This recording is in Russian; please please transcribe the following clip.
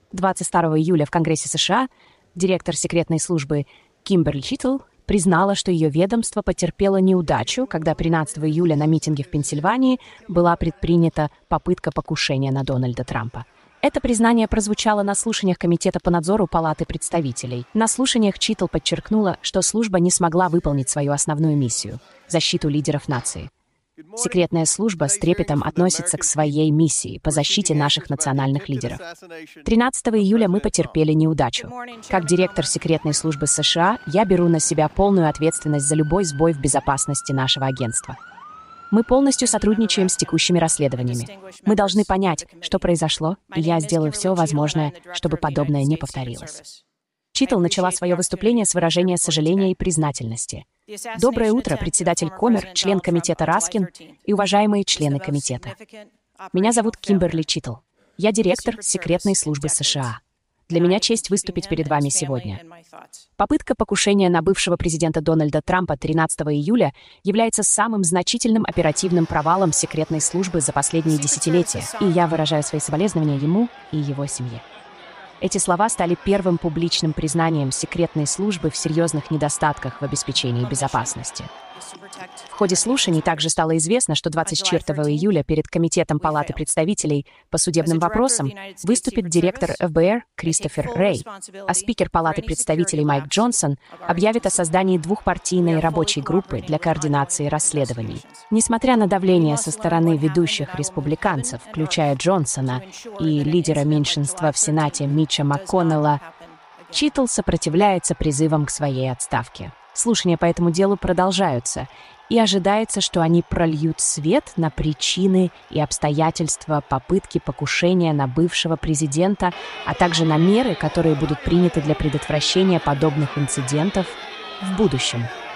22 июля в Конгрессе США директор секретной службы Кимберли Читтл признала, что ее ведомство потерпело неудачу, когда 13 июля на митинге в Пенсильвании была предпринята попытка покушения на Дональда Трампа. Это признание прозвучало на слушаниях Комитета по надзору Палаты представителей. На слушаниях Читтл подчеркнула, что служба не смогла выполнить свою основную миссию – защиту лидеров нации. Секретная служба с трепетом относится к своей миссии по защите наших национальных лидеров. 13 июля мы потерпели неудачу. Как директор секретной службы США, я беру на себя полную ответственность за любой сбой в безопасности нашего агентства. Мы полностью сотрудничаем с текущими расследованиями. Мы должны понять, что произошло, и я сделаю все возможное, чтобы подобное не повторилось. Читтл начала свое выступление с выражения сожаления и признательности. Доброе утро, председатель Комер, член комитета Раскин и уважаемые члены комитета. Меня зовут Кимберли Читтл. Я директор секретной службы США. Для меня честь выступить перед вами сегодня. Попытка покушения на бывшего президента Дональда Трампа 13 июля является самым значительным оперативным провалом секретной службы за последние десятилетия, и я выражаю свои соболезнования ему и его семье. Эти слова стали первым публичным признанием секретной службы в серьезных недостатках в обеспечении безопасности. В ходе слушаний также стало известно, что 24 июля перед Комитетом Палаты представителей по судебным вопросам выступит директор ФБР Кристофер Рэй, а спикер Палаты представителей Майк Джонсон объявит о создании двухпартийной рабочей группы для координации расследований. Несмотря на давление со стороны ведущих республиканцев, включая Джонсона и лидера меньшинства в Сенате Митча МакКоннелла, Читтл сопротивляется призывам к своей отставке. Слушания по этому делу продолжаются, и ожидается, что они прольют свет на причины и обстоятельства попытки покушения на бывшего президента, а также на меры, которые будут приняты для предотвращения подобных инцидентов в будущем.